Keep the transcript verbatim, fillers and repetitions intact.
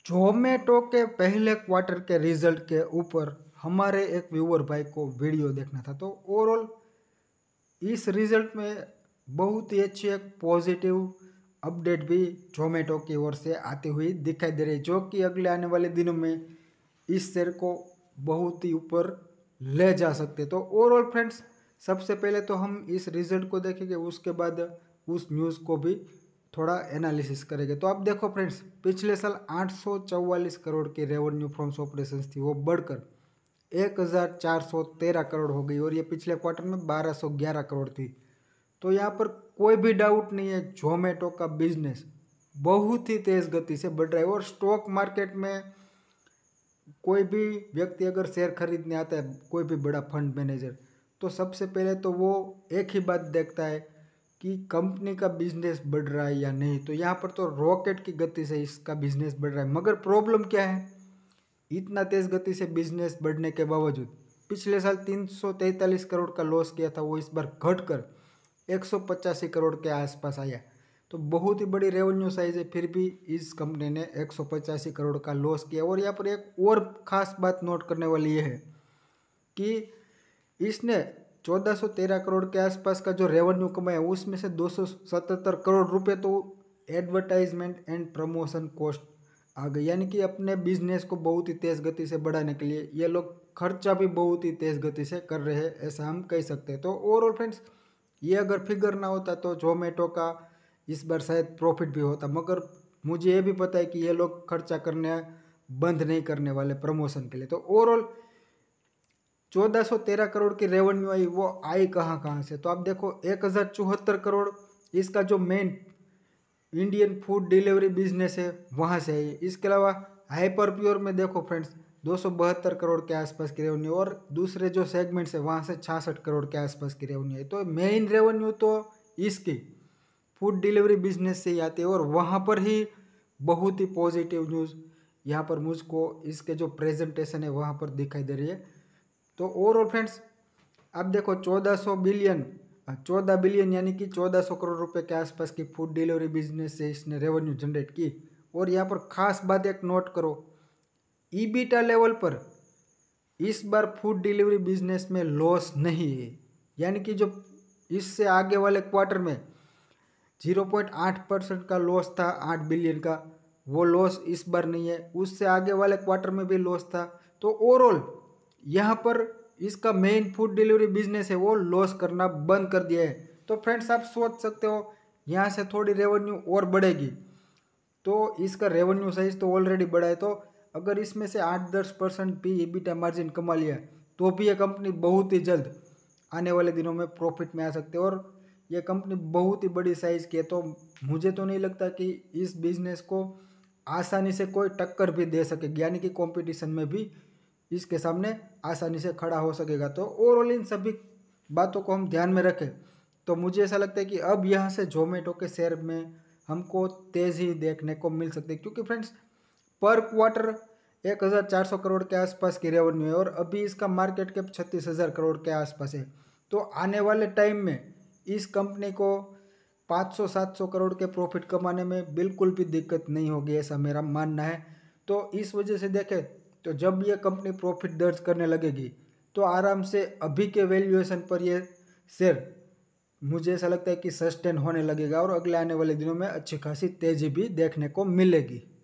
जोमेटो के पहले क्वार्टर के रिजल्ट के ऊपर हमारे एक व्यूअर भाई को वीडियो देखना था। तो ओवरऑल इस रिजल्ट में बहुत ही अच्छी एक पॉजिटिव अपडेट भी जोमेटो की ओर से आती हुई दिखाई दे रही है, जो कि अगले आने वाले दिनों में इस शेयर को बहुत ही ऊपर ले जा सकते। तो ओवरऑल फ्रेंड्स, सबसे पहले तो हम इस रिजल्ट को देखेंगे, उसके बाद उस न्यूज़ को भी थोड़ा एनालिसिस करेंगे। तो आप देखो फ्रेंड्स, पिछले साल आठ सौ चौवालीस करोड़ की रेवेन्यू फ्रॉम्स ऑपरेशंस थी, वो बढ़कर एक हज़ार चार सौ तेरह करोड़ हो गई और ये पिछले क्वार्टर में बारह सौ ग्यारह करोड़ थी। तो यहाँ पर कोई भी डाउट नहीं है, जोमेटो का बिजनेस बहुत ही तेज़ गति से बढ़ रहा है। और स्टॉक मार्केट में कोई भी व्यक्ति अगर शेयर खरीदने आता है, कोई भी बड़ा फंड मैनेजर, तो सबसे पहले तो वो एक ही बात देखता है कि कंपनी का बिजनेस बढ़ रहा है या नहीं। तो यहाँ पर तो रॉकेट की गति से इसका बिजनेस बढ़ रहा है। मगर प्रॉब्लम क्या है, इतना तेज़ गति से बिजनेस बढ़ने के बावजूद पिछले साल तीन सौ तैंतालीस करोड़ का लॉस किया था, वो इस बार घटकर एक सौ पचासी करोड़ के आसपास आया। तो बहुत ही बड़ी रेवेन्यू साइज है, फिर भी इस कंपनी ने एक सौ पचासी करोड़ का लॉस किया। और यहाँ पर एक और ख़ास बात नोट करने वाली ये है कि इसने चौदह सौ तेरह करोड़ के आसपास का जो रेवेन्यू कमाया, उसमें से दो सौ सतहत्तर करोड़ रुपए तो एडवर्टाइजमेंट एंड प्रमोशन कॉस्ट आ गई। यानी कि अपने बिजनेस को बहुत ही तेज़ गति से बढ़ाने के लिए ये लोग खर्चा भी बहुत ही तेज़ गति से कर रहे हैं, ऐसा हम कह सकते हैं। तो ओवरऑल फ्रेंड्स, ये अगर फिगर ना होता तो जोमेटो का इस बार शायद प्रॉफिट भी होता। मगर मुझे ये भी पता है कि ये लोग खर्चा करने बंद नहीं करने वाले प्रमोशन के लिए। तो ओवरऑल चौदह सौ तेरह करोड़ की रेवेन्यू आई, वो आई कहाँ कहाँ से, तो आप देखो एक हज़ार चौहत्तर करोड़ इसका जो main Indian food delivery business है वहाँ से आई। इसके अलावा हाइपर प्योर में देखो फ्रेंड्स, दो सौ बहत्तर करोड़ के आसपास की रेवेन्यू, और दूसरे जो सेगमेंट्स है वहाँ से छियासठ करोड़ के आसपास की रेवेन्यू है। तो मेन रेवेन्यू तो इसकी फूड डिलीवरी बिजनेस से ही आती है, और वहाँ पर ही बहुत ही पॉजिटिव न्यूज़ यहाँ पर मुझको इसके जो प्रेजेंटेशन है वहाँ पर दिखाई दे रही है। तो ओवरऑल फ्रेंड्स, अब देखो चौदह सौ बिलियन चौदह बिलियन यानी कि चौदह सौ करोड़ रुपए के आसपास की फूड डिलीवरी बिजनेस से इसने रेवेन्यू जनरेट की। और यहाँ पर खास बात एक नोट करो, ईबीटा लेवल पर इस बार फूड डिलीवरी बिजनेस में लॉस नहीं है। यानी कि जो इससे आगे वाले क्वार्टर में ज़ीरो पॉइंट आठ परसेंट का लॉस था, आठ बिलियन का, वो लॉस इस बार नहीं है। उससे आगे वाले क्वार्टर में भी लॉस था। तो ओवरऑल यहाँ पर इसका मेन फूड डिलीवरी बिजनेस है वो लॉस करना बंद कर दिया है। तो फ्रेंड्स, आप सोच सकते हो यहाँ से थोड़ी रेवेन्यू और बढ़ेगी, तो इसका रेवेन्यू साइज तो ऑलरेडी बढ़ा है। तो अगर इसमें से आठ दस परसेंट भी ईबीटा मार्जिन कमा लिया तो भी ये कंपनी बहुत ही जल्द आने वाले दिनों में प्रॉफिट में आ सकती है। और ये कंपनी बहुत ही बड़ी साइज़ की है, तो मुझे तो नहीं लगता कि इस बिज़नेस को आसानी से कोई टक्कर भी दे सकेगी, यानी कि कंपटीशन में भी इसके सामने आसानी से खड़ा हो सकेगा। तो ओवरऑल इन सभी बातों को हम ध्यान में रखें तो मुझे ऐसा लगता है कि अब यहाँ से जोमेटो के शेयर में हमको तेज़ी देखने को मिल सकती है, क्योंकि फ्रेंड्स पर क्वार्टर एक हज़ार चार सौ करोड़ के आसपास की रेवेन्यू है और अभी इसका मार्केट कैप छत्तीस हज़ार करोड़ के आसपास है। तो आने वाले टाइम में इस कंपनी को पाँच सौ सात सौ करोड़ के प्रॉफिट कमाने में बिल्कुल भी दिक्कत नहीं होगी, ऐसा मेरा मानना है। तो इस वजह से देखें तो जब ये कंपनी प्रॉफिट दर्ज करने लगेगी तो आराम से अभी के वैल्यूएशन पर ये शेयर मुझे ऐसा लगता है कि सस्टेन होने लगेगा और अगले आने वाले दिनों में अच्छी खासी तेज़ी भी देखने को मिलेगी।